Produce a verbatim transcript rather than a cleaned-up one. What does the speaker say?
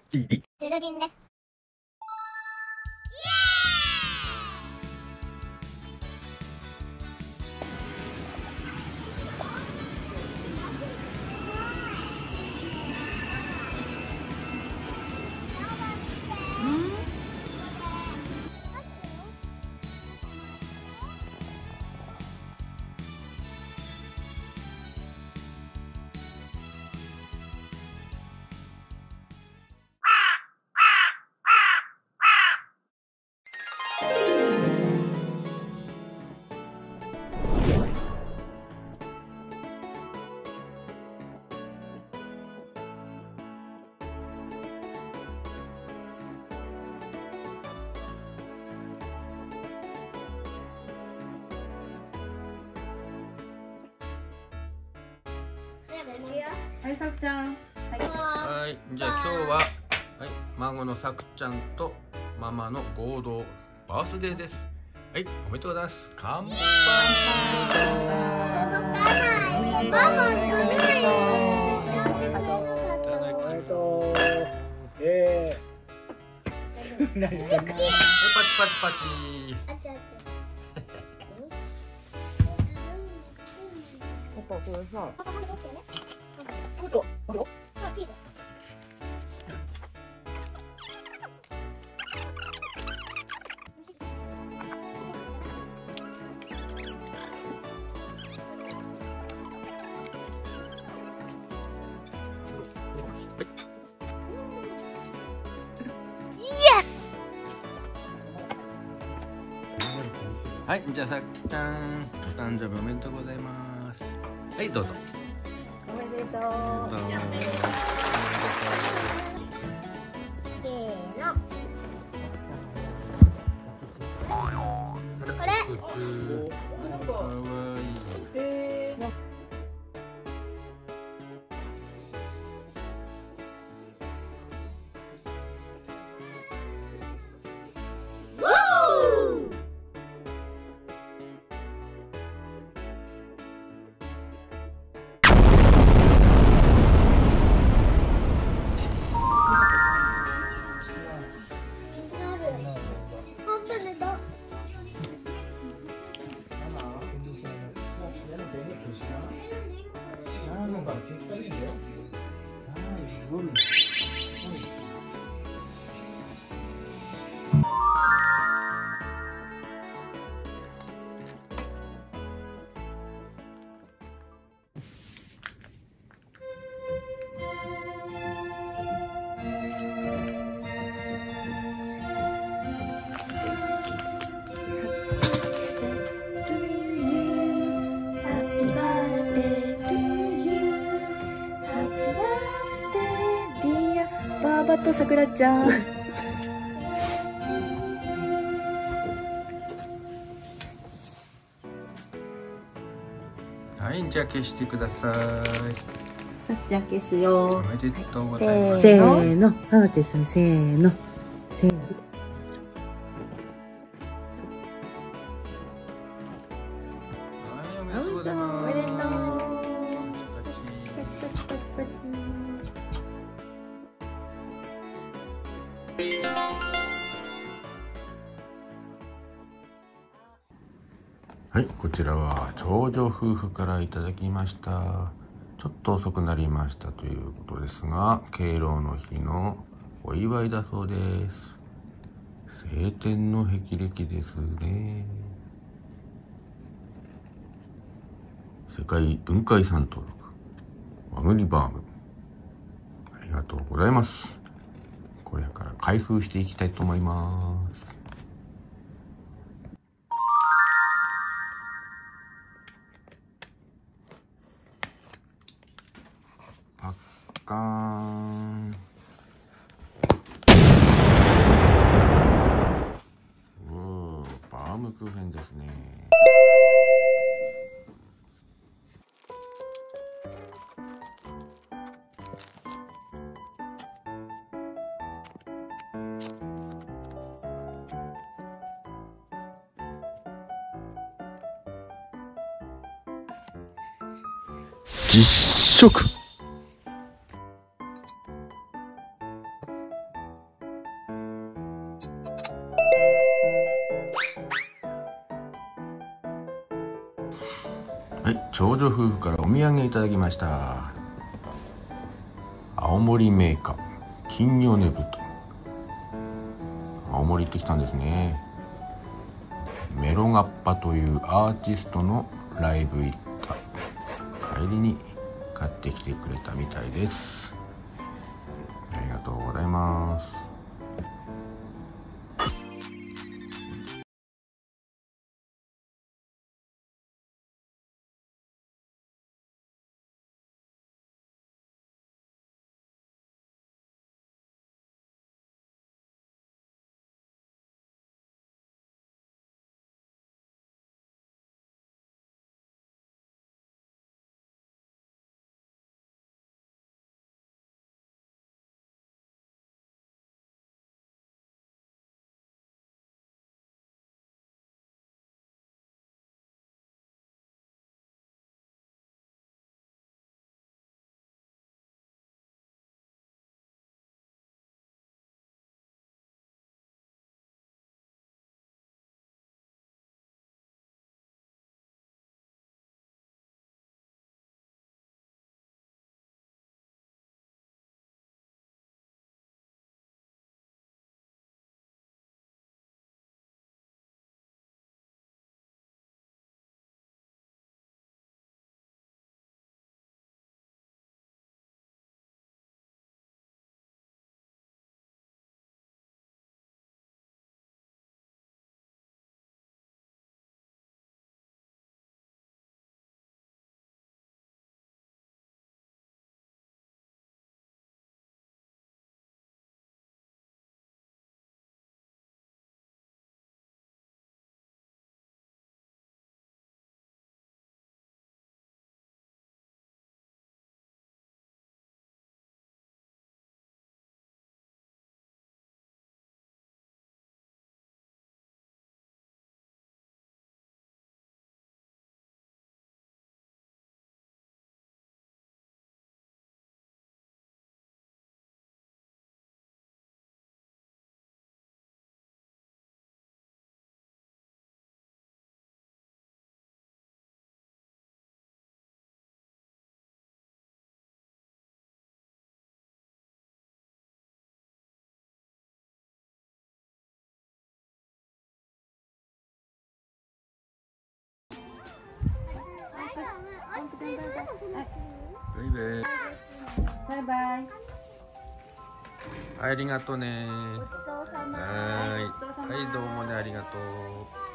ティービー。 ゼロギンです。 はい、さくちゃん。はい。 はい、じゃあ今日は、はい、孫のさくちゃんとママの合同バースデーです。はい、おめでとうございます。乾杯。 届かない。ママずるい。 えっと、えー、何してんの？ はい、パチパチパチ。 あちゃあちゃ。 パパ、これさ、 パパハンドしてね。 ちょっと、あれよ。 あ、いいよ。 はい、じゃあさくちゃん、お誕生日おめでとうございます。はい、どうぞ。 おめでとう。 どうぞ。 せーの。これ。 かわいい。 えー、 バーバとさくらちゃん。 はい、じゃあ消してください。 さくちゃん消すよお。めでとうございます。 せーの、ママと一緒にせーの。せーの。 はい、おめでとうございます。 おめでとう。 パチパチパチパチパチ。 はい、こちらは長女夫婦からいただきました。ちょっと遅くなりましたということですが、敬老の日のお祝いだそうです。晴天の霹靂ですね。世界文化遺産登録マグリバーム、ありがとうございます。これから開封していきたいと思います。パッカーン。おー、バームクーヘンですね。実食。 長女夫婦からお土産いただきました。青森銘菓金魚ねぶと。青森行ってきたんですね。メロガッパというアーティストのライブ行った帰りに買ってきてくれたみたいです。ありがとうございます。ベイベー。 バイバイ。 ありがとうね。 ごちそうさま。 はい、はい、どうもね、ありがとう。